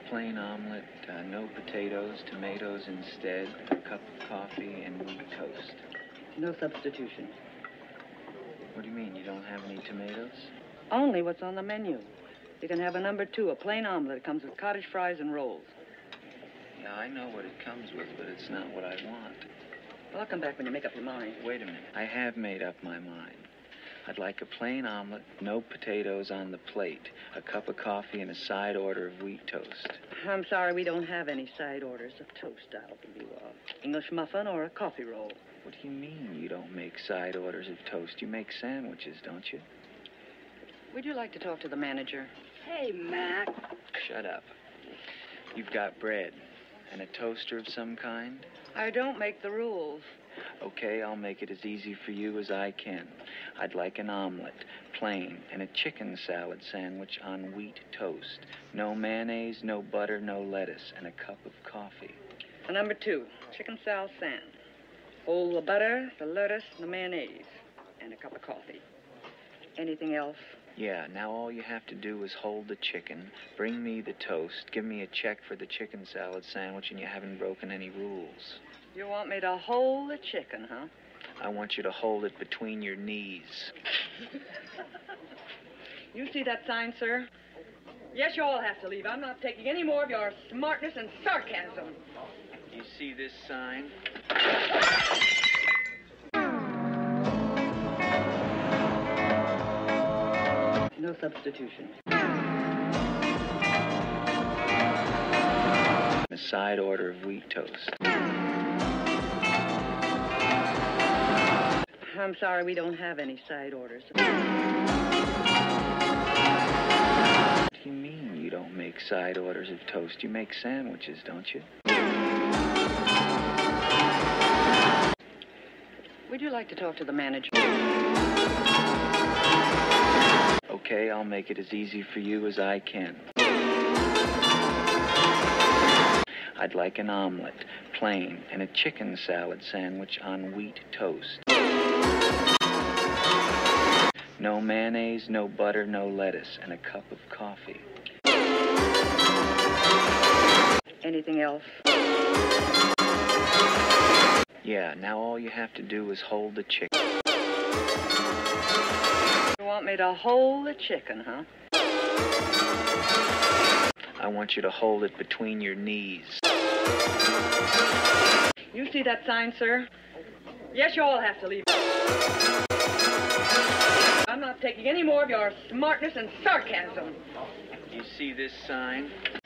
plain omelet, no potatoes, tomatoes instead, a cup of coffee, and wheat toast. No substitution. What do you mean, you don't have any tomatoes? Only what's on the menu. You can have a number 2, a plain omelet. It comes with cottage fries and rolls. Yeah, I know what it comes with, but it's not what I want. Well, I'll come back when you make up your mind. Wait a minute. I have made up my mind. I'd like a plain omelet, no potatoes on the plate, a cup of coffee, and a side order of wheat toast. I'm sorry, we don't have any side orders of toast. I'll give you an English muffin or a coffee roll. What do you mean you don't make side orders of toast? You make sandwiches, don't you? Would you like to talk to the manager? Hey, Mac. Shut up. You've got bread and a toaster of some kind? I don't make the rules. Okay, I'll make it as easy for you as I can. I'd like an omelet, plain, and a chicken salad sandwich on wheat toast. No mayonnaise, no butter, no lettuce, and a cup of coffee. A number 2, chicken salad sand. Hold the butter, the lettuce, the mayonnaise, and a cup of coffee. Anything else? Yeah, now all you have to do is hold the chicken, bring me the toast, give me a check for the chicken salad sandwich, and you haven't broken any rules. You want me to hold the chicken, huh? I want you to hold it between your knees. You see that sign, sir? Yes, you all have to leave. I'm not taking any more of your smartness and sarcasm. You see this sign? No substitution. A side order of wheat toast. I'm sorry, we don't have any side orders. What do you mean you don't make side orders of toast? You make sandwiches, don't you? Would you like to talk to the manager? Okay, I'll make it as easy for you as I can. I'd like an omelet, plain, and a chicken salad sandwich on wheat toast. No mayonnaise, no butter, no lettuce, and a cup of coffee. Anything else? Yeah, now all you have to do is hold the chicken. You want me to hold the chicken, huh? I want you to hold it between your knees. You see that sign, sir? Yes, you all have to leave. I'm not taking any more of your smartness and sarcasm. You see this sign?